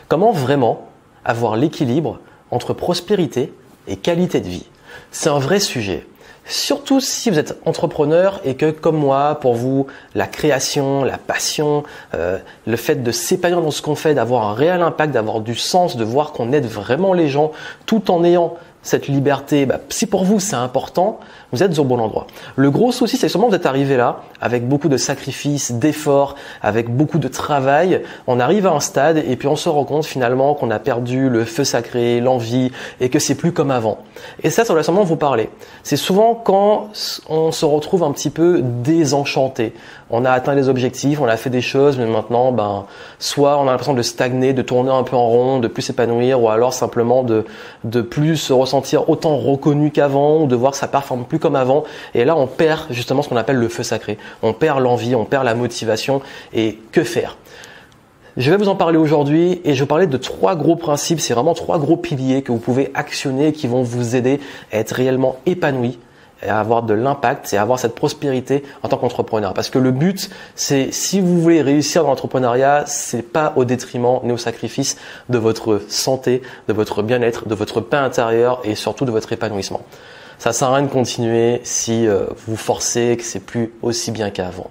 Comment vraiment avoir l'équilibre entre prospérité et qualité de vie? C'est un vrai sujet. Surtout si vous êtes entrepreneur et que, comme moi, pour vous, la création, la passion, le fait de s'épanouir dans ce qu'on fait, d'avoir un réel impact, d'avoir du sens, de voir qu'on aide vraiment les gens tout en ayant cette liberté, si pour vous c'est important, vous êtes au bon endroit. Le gros souci, c'est sûrement que vous êtes arrivé là avec beaucoup de sacrifices, d'efforts, avec beaucoup de travail. On arrive à un stade et puis on se rend compte finalement qu'on a perdu le feu sacré, l'envie et que c'est plus comme avant. Et ça va sûrement vous parler. C'est souvent quand on se retrouve un petit peu désenchanté. On a atteint les objectifs, on a fait des choses, mais maintenant, soit on a l'impression de stagner, de tourner un peu en rond, de plus s'épanouir, ou alors simplement de plus se ressentir autant reconnu qu'avant, ou de voir que ça performe plus comme avant. Et là, on perd justement ce qu'on appelle le feu sacré. On perd l'envie, on perd la motivation. Et que faire? Je vais vous en parler aujourd'hui et je vais parler de 3 gros principes. C'est vraiment 3 gros piliers que vous pouvez actionner et qui vont vous aider à être réellement épanoui, et à avoir de l'impact et à avoir cette prospérité en tant qu'entrepreneur. Parce que le but, c'est si vous voulez réussir dans l'entrepreneuriat, c'est pas au détriment ni au sacrifice de votre santé, de votre bien-être, de votre paix intérieure et surtout de votre épanouissement. Ça sert à rien de continuer si vous forcez que c'est plus aussi bien qu'avant.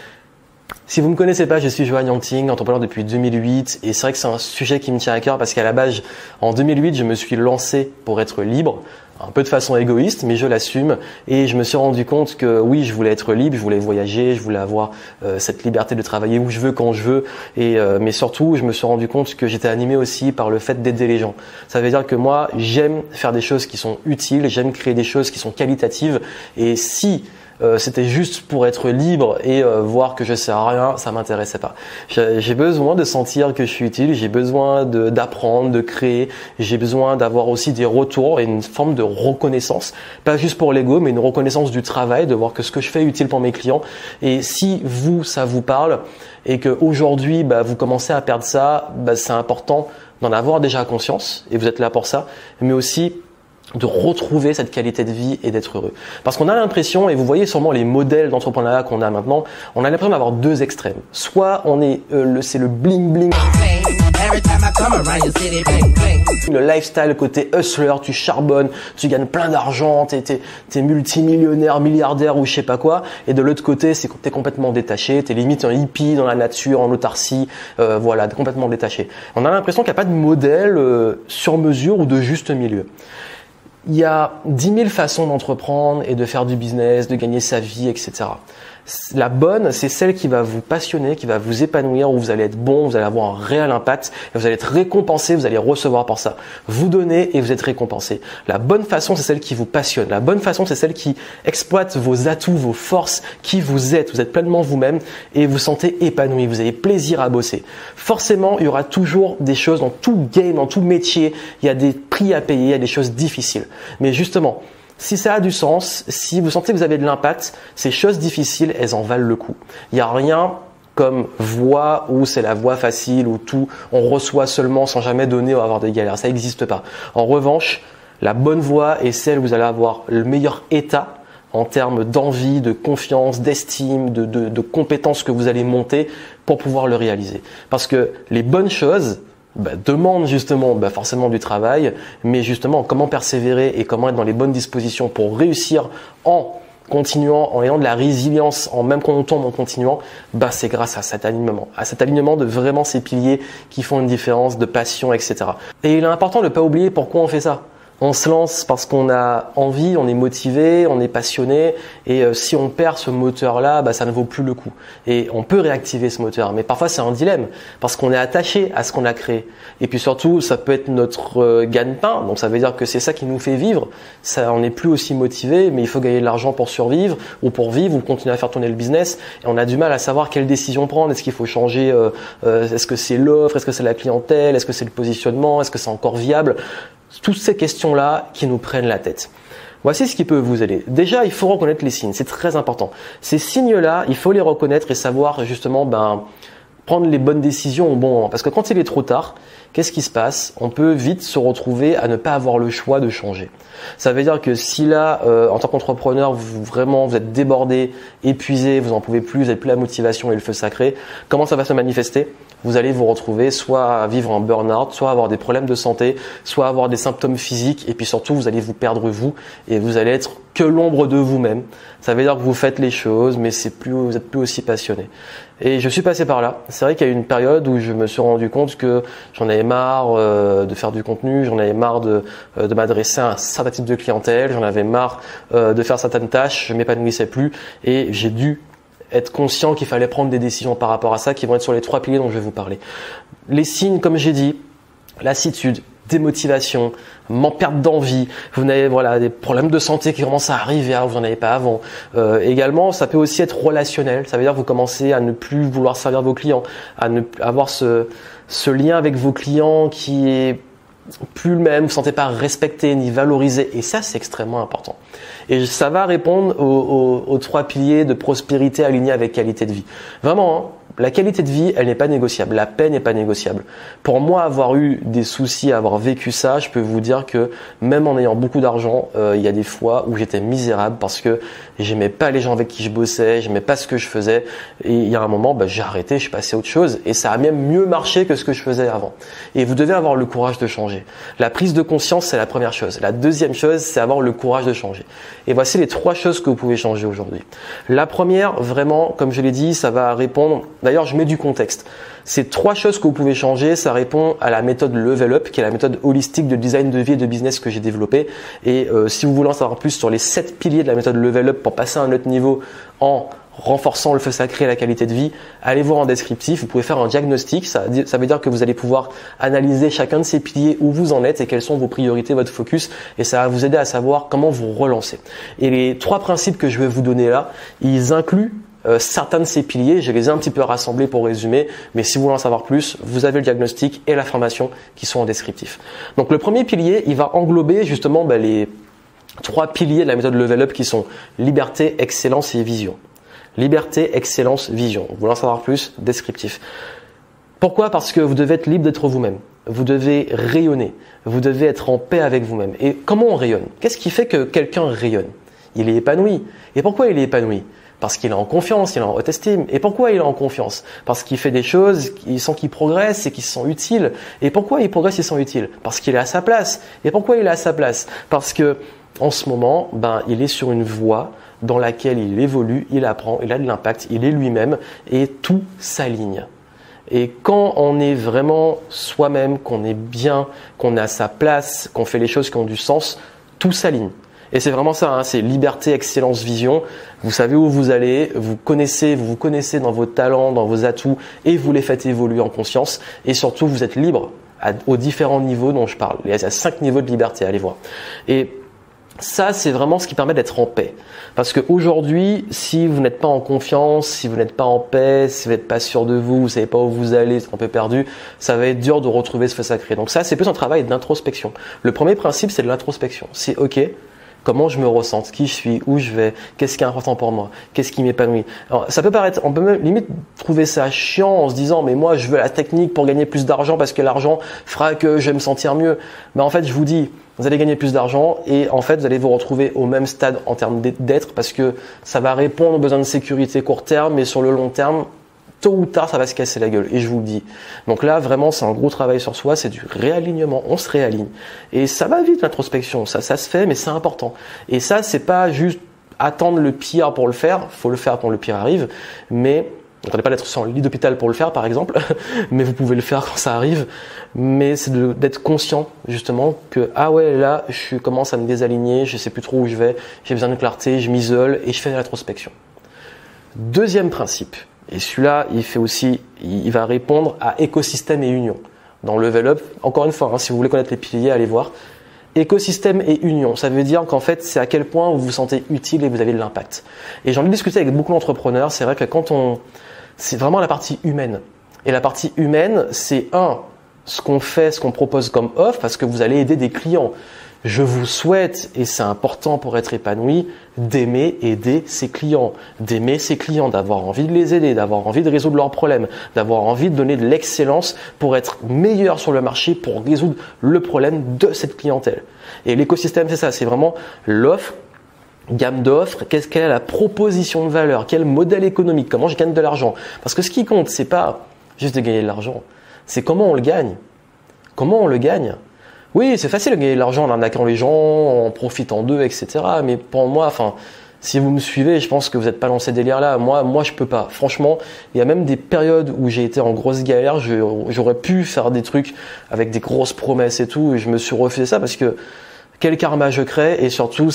Si vous me connaissez pas, je suis Johan Yangting, entrepreneur depuis 2008 et c'est vrai que c'est un sujet qui me tient à cœur parce qu'à la base, en 2008, je me suis lancé pour être libre, un peu de façon égoïste, mais je l'assume et je me suis rendu compte que oui, je voulais être libre, je voulais voyager, je voulais avoir cette liberté de travailler où je veux, quand je veux mais surtout, je me suis rendu compte que j'étais animé aussi par le fait d'aider les gens. Ça veut dire que moi, j'aime faire des choses qui sont utiles, j'aime créer des choses qui sont qualitatives et si c'était juste pour être libre et voir que je sers à rien, ça m'intéressait pas. J'ai besoin de sentir que je suis utile, j'ai besoin d'apprendre, de créer, j'ai besoin d'avoir aussi des retours et une forme de reconnaissance, pas juste pour l'ego, mais une reconnaissance du travail, de voir que ce que je fais est utile pour mes clients. Et si ça vous parle et qu'aujourd'hui vous commencez à perdre ça, c'est important d'en avoir déjà conscience et vous êtes là pour ça, mais aussi de retrouver cette qualité de vie et d'être heureux. Parce qu'on a l'impression, et vous voyez sûrement les modèles d'entrepreneuriat qu'on a maintenant, on a l'impression d'avoir 2 extrêmes. Soit on est c'est le bling bling, le lifestyle côté hustler, tu charbonnes, tu gagnes plein d'argent, t'es multimillionnaire, milliardaire ou je sais pas quoi. Et de l'autre côté, c'est que t'es complètement détaché, t'es limite un hippie dans la nature, en autarcie, t'es complètement détaché. On a l'impression qu'il n'y a pas de modèle sur mesure ou de juste milieu. Il y a 10 000 façons d'entreprendre et de faire du business, de gagner sa vie, etc. La bonne, c'est celle qui va vous passionner, qui va vous épanouir, où vous allez être bon, vous allez avoir un réel impact, et vous allez être récompensé, vous allez recevoir pour ça. Vous donnez et vous êtes récompensé. La bonne façon, c'est celle qui vous passionne. La bonne façon, c'est celle qui exploite vos atouts, vos forces, qui vous êtes. Vous êtes pleinement vous-même et vous sentez épanoui, vous avez plaisir à bosser. Forcément, il y aura toujours des choses dans tout game, dans tout métier, il y a des prix à payer, il y a des choses difficiles. Mais justement, si ça a du sens, si vous sentez que vous avez de l'impact, ces choses difficiles, elles en valent le coup. Il n'y a rien comme voie où c'est la voie facile, où tout, on reçoit seulement sans jamais donner ou avoir des galères. Ça n'existe pas. En revanche, la bonne voie est celle où vous allez avoir le meilleur état en termes d'envie, de confiance, d'estime, de compétences que vous allez monter pour pouvoir le réaliser. Parce que les bonnes choses demande justement forcément du travail, mais justement comment persévérer et comment être dans les bonnes dispositions pour réussir en continuant, en ayant de la résilience, en même quand on tombe en continuant, c'est grâce à cet alignement de vraiment ces piliers qui font une différence, de passion, etc. Et il est important de ne pas oublier pourquoi on fait ça. On se lance parce qu'on a envie, on est motivé, on est passionné et si on perd ce moteur-là, ça ne vaut plus le coup. Et on peut réactiver ce moteur, mais parfois c'est un dilemme parce qu'on est attaché à ce qu'on a créé. Et puis surtout, ça peut être notre gagne-pain, donc ça veut dire que c'est ça qui nous fait vivre. Ça, on n'est plus aussi motivé, mais il faut gagner de l'argent pour survivre ou pour vivre ou continuer à faire tourner le business. Et on a du mal à savoir quelle décision prendre. Est-ce qu'il faut changer est-ce que c'est l'offre? Est-ce que c'est la clientèle? Est-ce que c'est le positionnement? Est-ce que c'est encore viable? Toutes ces questions-là qui nous prennent la tête. Voici ce qui peut vous aider. Déjà, il faut reconnaître les signes, c'est très important. Ces signes-là, il faut les reconnaître et savoir justement prendre les bonnes décisions au bon moment. Parce que quand il est trop tard, qu'est-ce qui se passe? On peut vite se retrouver à ne pas avoir le choix de changer. Ça veut dire que si là, en tant qu'entrepreneur, vous êtes débordé, épuisé, vous n'en pouvez plus, vous n'avez plus la motivation et le feu sacré, comment ça va se manifester? Vous allez vous retrouver soit à vivre un burn-out, soit à avoir des problèmes de santé, soit à avoir des symptômes physiques, et puis surtout vous allez vous perdre vous et vous allez être que l'ombre de vous-même. Ça veut dire que vous faites les choses, mais vous êtes plus aussi passionné. Et je suis passé par là. C'est vrai qu'il y a eu une période où je me suis rendu compte que j'en avais marre de faire du contenu, j'en avais marre de m'adresser à un certain type de clientèle, j'en avais marre de faire certaines tâches, je m'épanouissais plus, et j'ai dû être conscient qu'il fallait prendre des décisions par rapport à ça qui vont être sur les 3 piliers dont je vais vous parler. Les signes, comme j'ai dit, lassitude, démotivation, perte d'envie, vous avez des problèmes de santé qui commencent à arriver, vous n'en avez pas avant. Également, ça peut aussi être relationnel, ça veut dire que vous commencez à ne plus vouloir servir vos clients, à ne avoir ce lien avec vos clients qui est plus le même, vous ne vous sentez pas respecté ni valorisé, et ça c'est extrêmement important. Et ça va répondre aux 3 piliers de prospérité alignés avec qualité de vie. Vraiment, hein, la qualité de vie, elle n'est pas négociable, la paix n'est pas négociable. Pour moi, avoir eu des soucis, avoir vécu ça, je peux vous dire que même en ayant beaucoup d'argent, il y a des fois où j'étais misérable parce que j'aimais pas les gens avec qui je bossais, j'aimais pas ce que je faisais, et il y a un moment, j'ai arrêté, je suis passé à autre chose, et ça a même mieux marché que ce que je faisais avant. Et vous devez avoir le courage de changer. La prise de conscience, c'est la première chose. La deuxième chose, c'est avoir le courage de changer. Et voici les 3 choses que vous pouvez changer aujourd'hui. La première, vraiment, comme je l'ai dit, ça va répondre. D'ailleurs, je mets du contexte. Ces 3 choses que vous pouvez changer, ça répond à la méthode Level Up, qui est la méthode holistique de design de vie et de business que j'ai développée. Et si vous voulez en savoir plus sur les 7 piliers de la méthode Level Up pour passer à un autre niveau en renforçant le feu sacré et la qualité de vie, allez voir en descriptif, vous pouvez faire un diagnostic, ça veut dire que vous allez pouvoir analyser chacun de ces piliers, où vous en êtes et quelles sont vos priorités, votre focus, et ça va vous aider à savoir comment vous relancer. Et les 3 principes que je vais vous donner là, ils incluent certains de ces piliers, je les ai un petit peu rassemblés pour résumer, mais si vous voulez en savoir plus, vous avez le diagnostic et la formation qui sont en descriptif. Donc le premier pilier, il va englober justement les 3 piliers de la méthode Level Up qui sont liberté, excellence et vision. Liberté, excellence, vision. Vous voulez en savoir plus? Descriptif. Pourquoi? Parce que vous devez être libre d'être vous-même. Vous devez rayonner. Vous devez être en paix avec vous-même. Et comment on rayonne? Qu'est-ce qui fait que quelqu'un rayonne? Il est épanoui. Et pourquoi il est épanoui? Parce qu'il est en confiance, il est en haute estime. Et pourquoi il est en confiance? Parce qu'il fait des choses, il sent qu'il progresse et qu'il se sent utile. Et pourquoi il progresse et se sent utile? Parce qu'il est à sa place. Et pourquoi il est à sa place? Parce que en ce moment, il est sur une voie dans laquelle il évolue, il apprend, il a de l'impact, il est lui-même et tout s'aligne. Et quand on est vraiment soi-même, qu'on est bien, qu'on est à sa place, qu'on fait les choses qui ont du sens, tout s'aligne. Et c'est vraiment ça, c'est liberté, excellence, vision. Vous savez où vous allez, vous vous connaissez dans vos talents, dans vos atouts et vous les faites évoluer en conscience. Et surtout, vous êtes libre aux différents niveaux dont je parle. Il y a 5 niveaux de liberté, allez voir. Et ça, c'est vraiment ce qui permet d'être en paix. Parce qu'aujourd'hui, si vous n'êtes pas en confiance, si vous n'êtes pas en paix, si vous n'êtes pas sûr de vous, vous savez pas où vous allez, vous êtes un peu perdu, ça va être dur de retrouver ce feu sacré. Donc ça, c'est plus un travail d'introspection. Le premier principe, c'est de l'introspection. C'est OK, comment je me ressens, qui je suis, où je vais, qu'est-ce qui est important pour moi, qu'est-ce qui m'épanouit. Alors, ça peut paraître, on peut même limite trouver ça chiant en se disant, mais moi, je veux la technique pour gagner plus d'argent parce que l'argent fera que je vais me sentir mieux. Mais en fait, je vous dis, vous allez gagner plus d'argent et en fait, vous allez vous retrouver au même stade en termes d'être parce que ça va répondre aux besoins de sécurité court terme, mais sur le long terme, tôt ou tard, ça va se casser la gueule et je vous le dis. Donc là, vraiment, c'est un gros travail sur soi, c'est du réalignement, on se réaligne. Et ça va vite, l'introspection, ça se fait, mais c'est important. Et ça, c'est pas juste attendre le pire pour le faire, faut le faire quand le pire arrive, mais n'attendez pas d'être sur le lit d'hôpital pour le faire, par exemple, mais vous pouvez le faire quand ça arrive. Mais c'est d'être conscient, justement, que ah ouais, là, je commence à me désaligner, je sais plus trop où je vais, j'ai besoin de clarté, je m'isole et je fais de l'introspection. Deuxième principe, et celui-là, il va répondre à écosystème et union. Dans Level Up, encore une fois, si vous voulez connaître les piliers, allez voir. Écosystème et union, ça veut dire qu'en fait, c'est à quel point vous vous sentez utile et vous avez de l'impact. Et j'en ai discuté avec beaucoup d'entrepreneurs, c'est vrai que c'est vraiment la partie humaine. Et la partie humaine, c'est ce qu'on fait, ce qu'on propose comme offre, parce que vous allez aider des clients. Je vous souhaite, et c'est important pour être épanoui, d'aimer aider ses clients, d'avoir envie de les aider, d'avoir envie de résoudre leurs problèmes, d'avoir envie de donner de l'excellence pour être meilleur sur le marché, pour résoudre le problème de cette clientèle. Et l'écosystème, c'est ça, c'est vraiment l'offre, gamme d'offres, quelle est la proposition de valeur, quel modèle économique, comment je gagne de l'argent. Parce que ce qui compte, c'est pas juste de gagner de l'argent, c'est comment on le gagne. Comment on le gagne? Oui, c'est facile de gagner de l'argent en arnaquant les gens, en profitant d'eux, etc. Mais pour moi, enfin, si vous me suivez, je pense que vous n'êtes pas dans ces délires-là. Moi, je peux pas. Franchement, il y a même des périodes où j'ai été en grosse galère. J'aurais pu faire des trucs avec des grosses promesses et tout, et je me suis refait ça parce que quel karma je crée, et surtout,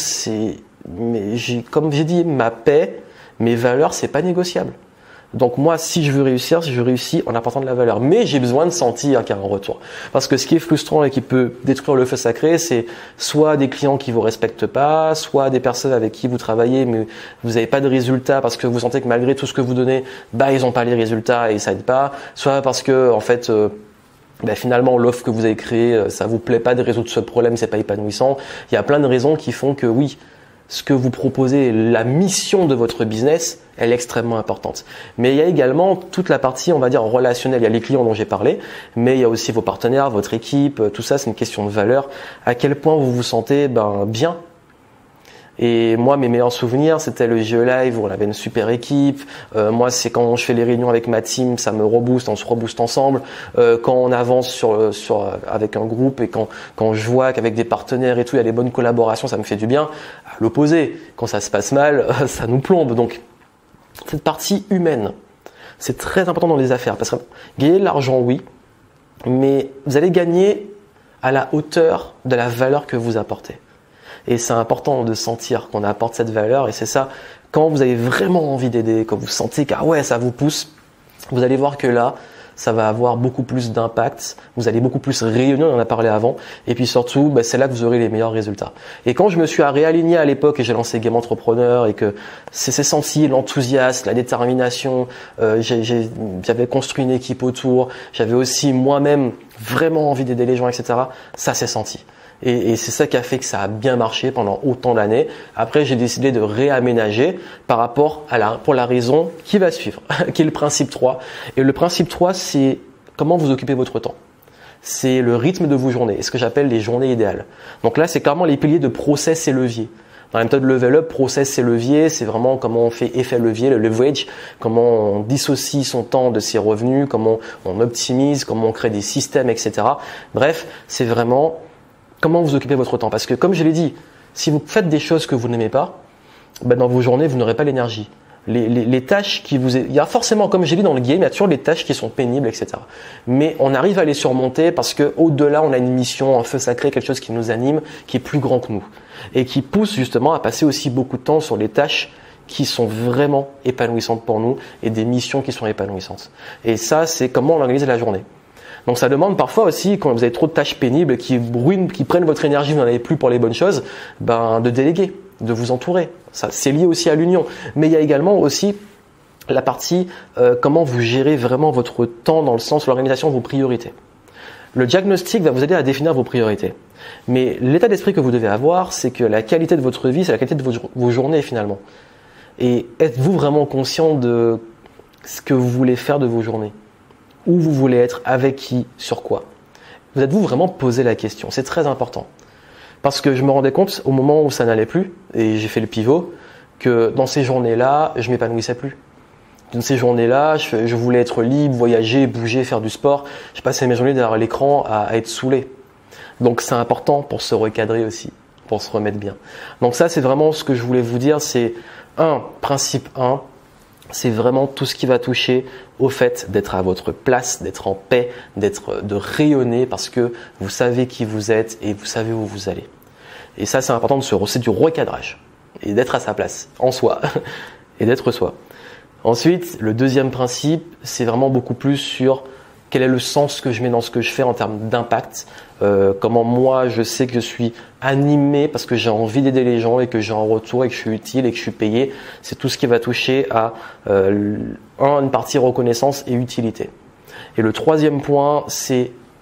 comme j'ai dit, ma paix, mes valeurs, c'est pas négociable. Donc moi, si je veux réussir, je réussis en apportant de la valeur. Mais j'ai besoin de sentir qu'il y a un retour. Parce que ce qui est frustrant et qui peut détruire le feu sacré, c'est soit des clients qui vous respectent pas, soit des personnes avec qui vous travaillez mais vous n'avez pas de résultats parce que vous sentez que malgré tout ce que vous donnez, ils n'ont pas les résultats et ça aide pas. Soit parce que en fait, finalement l'offre que vous avez créée, ça vous plaît pas de résoudre ce problème, c'est pas épanouissant. Il y a plein de raisons qui font que oui, ce que vous proposez, la mission de votre business, elle est extrêmement importante. Mais il y a également toute la partie, on va dire, relationnelle. Il y a les clients dont j'ai parlé, mais il y a aussi vos partenaires, votre équipe, tout ça, c'est une question de valeur. À quel point vous vous sentez bien. Et moi, mes meilleurs souvenirs, c'était le JE Live où on avait une super équipe. Moi, c'est quand je fais les réunions avec ma team, ça me rebooste, on se rebooste ensemble. Quand on avance avec un groupe et quand je vois qu'avec des partenaires et tout, il y a des bonnes collaborations, ça me fait du bien. À l'opposé, quand ça se passe mal, ça nous plombe. Donc, cette partie humaine, c'est très important dans les affaires parce que gagner de l'argent, oui, mais vous allez gagner à la hauteur de la valeur que vous apportez. Et c'est important de sentir qu'on apporte cette valeur. Et c'est ça, quand vous avez vraiment envie d'aider, quand vous sentez que ça vous pousse, vous allez voir que là, ça va avoir beaucoup plus d'impact. Vous allez beaucoup plus rayonner, on en a parlé avant. Et puis surtout, c'est là que vous aurez les meilleurs résultats. Et quand je me suis réaligné à l'époque et j'ai lancé Game Entrepreneur et que c'est senti l'enthousiasme, la détermination, j'avais construit une équipe autour, j'avais aussi moi-même vraiment envie d'aider les gens, etc. Ça s'est senti. Et c'est ça qui a fait que ça a bien marché pendant autant d'années. Après, j'ai décidé de réaménager pour la raison qui va suivre, qui est le principe 3. Et le principe 3, c'est comment vous occupez votre temps. C'est le rythme de vos journées, ce que j'appelle les journées idéales. Donc là, c'est clairement les piliers de process et levier. Dans la méthode Level Up, process et levier, c'est vraiment comment on fait effet levier, le leverage, comment on dissocie son temps de ses revenus, comment on optimise, comment on crée des systèmes, etc. Bref, c'est vraiment comment vous occupez votre temps. Parce que comme je l'ai dit, si vous faites des choses que vous n'aimez pas, dans vos journées, vous n'aurez pas l'énergie. Les tâches il y a forcément, comme j'ai dit dans le game, il y a toujours des tâches qui sont pénibles, etc. Mais on arrive à les surmonter parce que au-delà, on a une mission, un feu sacré, quelque chose qui nous anime, qui est plus grand que nous. Et qui pousse justement à passer aussi beaucoup de temps sur les tâches qui sont vraiment épanouissantes pour nous et des missions qui sont épanouissantes. Et ça, c'est comment on organise la journée. Donc ça demande parfois aussi, quand vous avez trop de tâches pénibles qui prennent votre énergie, vous n'en avez plus pour les bonnes choses, de déléguer, de vous entourer. Ça, c'est lié aussi à l'union. Mais il y a également aussi la partie comment vous gérez vraiment votre temps dans le sens de l'organisation de vos priorités. Le diagnostic va vous aider à définir vos priorités. Mais l'état d'esprit que vous devez avoir, c'est que la qualité de votre vie, c'est la qualité de vos journées finalement. Et êtes-vous vraiment conscient de ce que vous voulez faire de vos journées ? Où vous voulez être, avec qui, sur quoi. Vous êtes-vous vraiment posé la question? C'est très important. Parce que je me rendais compte au moment où ça n'allait plus, et j'ai fait le pivot, que dans ces journées-là, je m'épanouissais plus. Dans ces journées-là, je voulais être libre, voyager, bouger, faire du sport. Je passais mes journées derrière l'écran à être saoulé. Donc c'est important pour se recadrer aussi, pour se remettre bien. Donc ça, c'est vraiment ce que je voulais vous dire, c'est principe 1, c'est vraiment tout ce qui va toucher au fait d'être à votre place, d'être en paix, de rayonner parce que vous savez qui vous êtes et vous savez où vous allez. Et ça, c'est important c'est du recadrage et d'être à sa place, en soi, et d'être soi. Ensuite, le deuxième principe, c'est vraiment beaucoup plus sur quel est le sens que je mets dans ce que je fais en termes d'impact, comment moi je sais que je suis animé parce que j'ai envie d'aider les gens et que j'ai un retour et que je suis utile et que je suis payé. C'est tout ce qui va toucher à une partie reconnaissance et utilité. Et le troisième point, c'est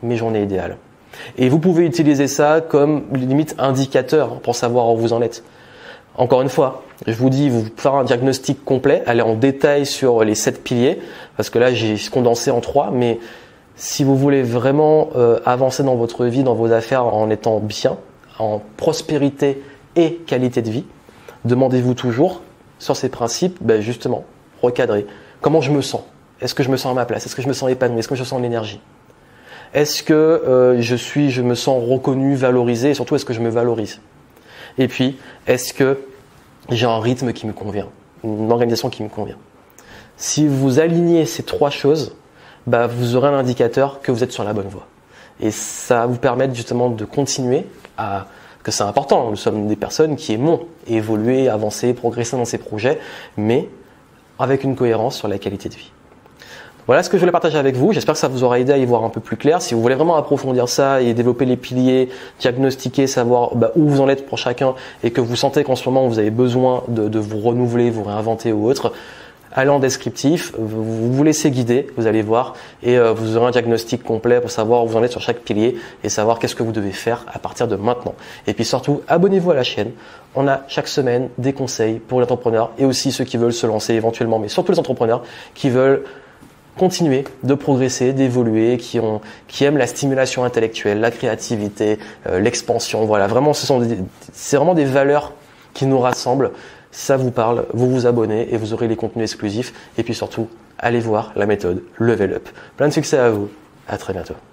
mes journées idéales. Et vous pouvez utiliser ça comme limite indicateur pour savoir où vous en êtes. Encore une fois, je vous dis, vous faire un diagnostic complet, aller en détail sur les 7 piliers, parce que là j'ai condensé en 3, mais si vous voulez vraiment avancer dans votre vie, dans vos affaires en étant bien, en prospérité et qualité de vie, demandez-vous toujours sur ces principes, justement, recadrer. Comment je me sens? Est-ce que je me sens à ma place? Est-ce que je me sens épanoui? Est-ce que je sens l'énergie? Est-ce que je me sens reconnu, valorisé, et surtout est-ce que je me valorise? Et puis, est-ce que j'ai un rythme qui me convient, une organisation qui me convient? Si vous alignez ces 3 choses, vous aurez un indicateur que vous êtes sur la bonne voie. Et ça va vous permettre justement de continuer que c'est important, nous sommes des personnes qui aimons évoluer, avancer, progresser dans ces projets, mais avec une cohérence sur la qualité de vie. Voilà ce que je voulais partager avec vous. J'espère que ça vous aura aidé à y voir un peu plus clair. Si vous voulez vraiment approfondir ça et développer les piliers, diagnostiquer, savoir où vous en êtes pour chacun et que vous sentez qu'en ce moment vous avez besoin de vous renouveler, vous réinventer ou autre, allez en descriptif, vous laissez guider, vous allez voir et vous aurez un diagnostic complet pour savoir où vous en êtes sur chaque pilier et savoir qu'est-ce que vous devez faire à partir de maintenant. Et puis surtout, abonnez-vous à la chaîne. On a chaque semaine des conseils pour les entrepreneurs et aussi ceux qui veulent se lancer éventuellement, mais surtout les entrepreneurs qui veulent continuer de progresser, d'évoluer, qui aiment la stimulation intellectuelle, la créativité, l'expansion. Voilà, vraiment, c'est vraiment des valeurs qui nous rassemblent. Si ça vous parle, vous vous abonnez et vous aurez les contenus exclusifs. Et puis surtout, allez voir la méthode Level Up. Plein de succès à vous. À très bientôt.